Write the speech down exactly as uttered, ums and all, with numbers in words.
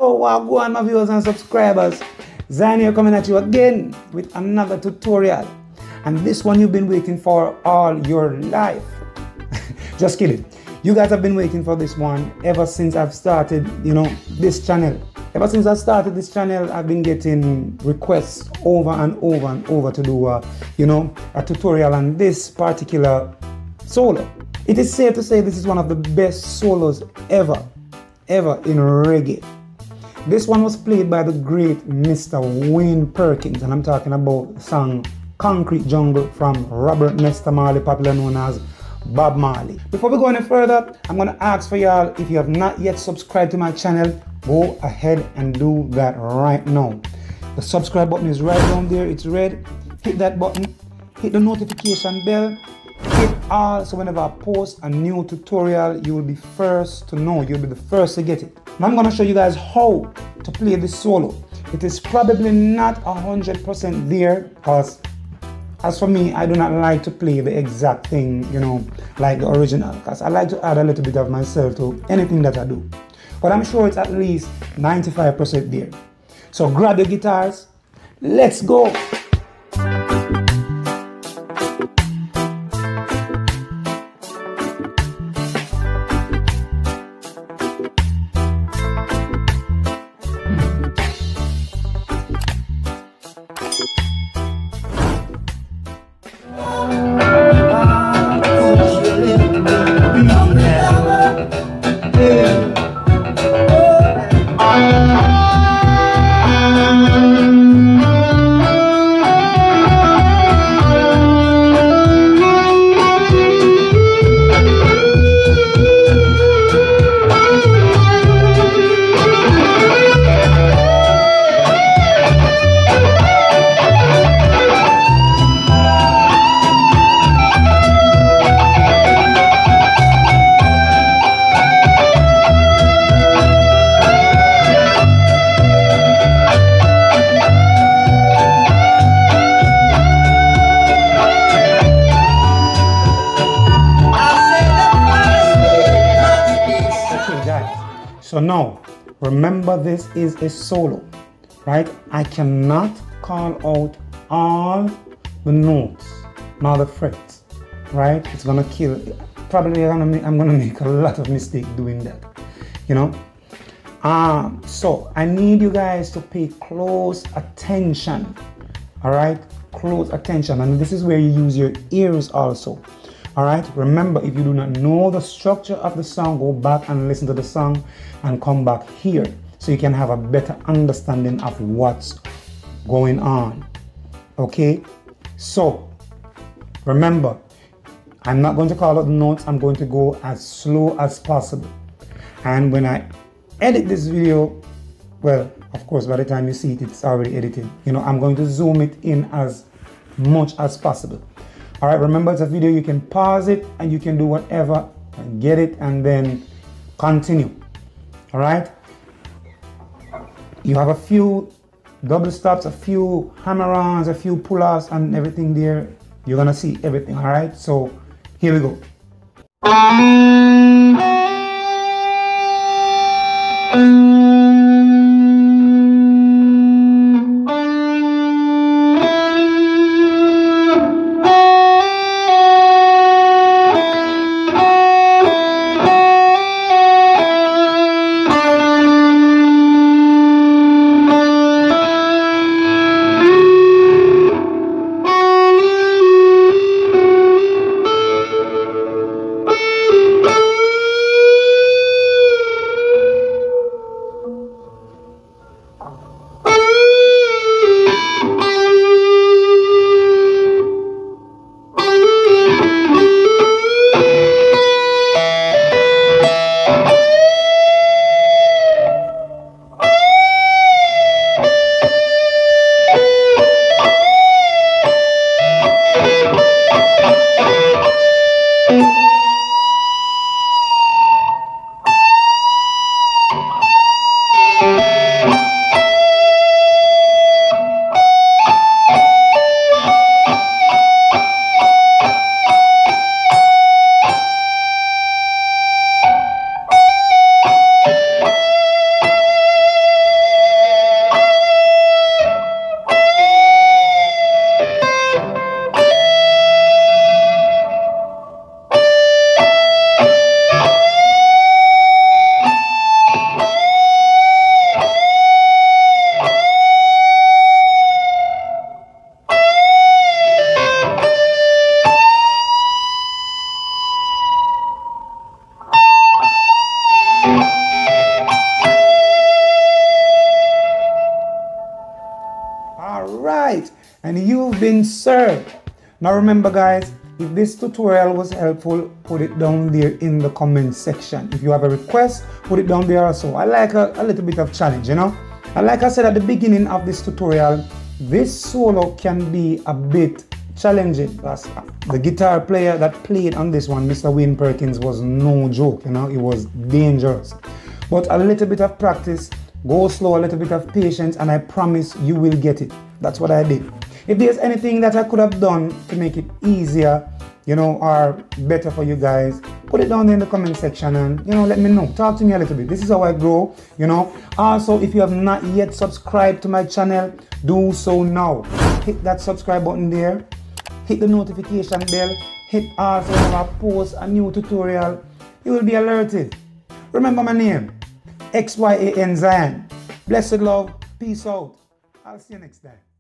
Oh wow, go on my viewers and subscribers. Zion here coming at you again with another tutorial. And this one you've been waiting for all your life. Just kidding. You guys have been waiting for this one ever since I've started, you know, this channel. Ever since I started this channel, I've been getting requests over and over and over to do a, you know, a tutorial on this particular solo. It is safe to say this is one of the best solos ever, ever in reggae. This one was played by the great Mister Wayne Perkins, and I'm talking about the song Concrete Jungle from Robert Nesta Marley, popular known as Bob Marley. Before we go any further, I'm going to ask for y'all, if you have not yet subscribed to my channel, go ahead and do that right now. The subscribe button is right down there, it's red. Hit that button, hit the notification bell, hit all, so whenever I post a new tutorial, you will be first to know, you'll be the first to get it. Now I'm going to show you guys how to play this solo. It is probably not one hundred percent there, because as for me, I do not like to play the exact thing, you know, like the original, because I like to add a little bit of myself to anything that I do. But I'm sure it's at least ninety-five percent there. So grab your guitars, let's go! So now, remember, this is a solo, right? I cannot call out all the notes, nor the frets, right? It's gonna kill. Probably I'm gonna make, I'm gonna make a lot of mistakes doing that, you know? Um, so I need you guys to pay close attention, all right? Close attention, and this is where you use your ears also. All right, remember, if you do not know the structure of the song, go back and listen to the song and come back here so you can have a better understanding of what's going on. Okay, so remember, I'm not going to call out the notes. I'm going to go as slow as possible. And when I edit this video, well, of course, by the time you see it, it's already edited. You know, I'm going to zoom it in as much as possible. All right, remember, it's a video, you can pause it and you can do whatever and get it and then continue. All right, you have a few double stops, a few hammer-ons, a few pull-offs and everything there. You're gonna see everything. All right, so here we go. Bye. right, and you've been served. Now remember guys, if this tutorial was helpful, put it down there in the comment section. If you have a request, put it down there also. I like a, a little bit of challenge, you know. And like I said at the beginning of this tutorial, this solo can be a bit challenging. Because the guitar player that played on this one, Mister Wayne Perkins, was no joke, you know. It was dangerous. But a little bit of practice, go slow, a little bit of patience, and I promise you will get it. That's what I did. If there's anything that I could have done to make it easier, you know, or better for you guys, put it down there in the comment section and, you know, let me know. Talk to me a little bit. This is how I grow, you know. Also, if you have not yet subscribed to my channel, do so now. Hit that subscribe button there. Hit the notification bell. Hit also when I post a new tutorial. You will be alerted. Remember my name, X Y A N Zion. Blessed love. Peace out. I'll see you next time.